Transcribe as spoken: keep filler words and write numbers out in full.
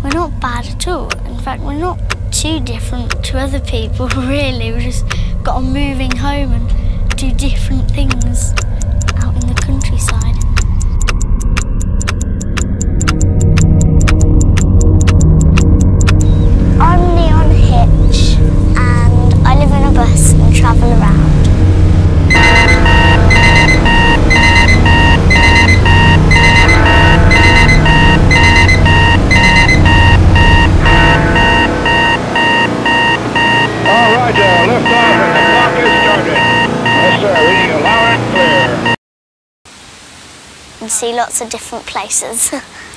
we're not bad at all. In fact, we're not too different to other people, really. We've just got on moving home and do different things out in the countryside. I'm Neon Hitch, and I live in a bus and travel around. And see lots of different places.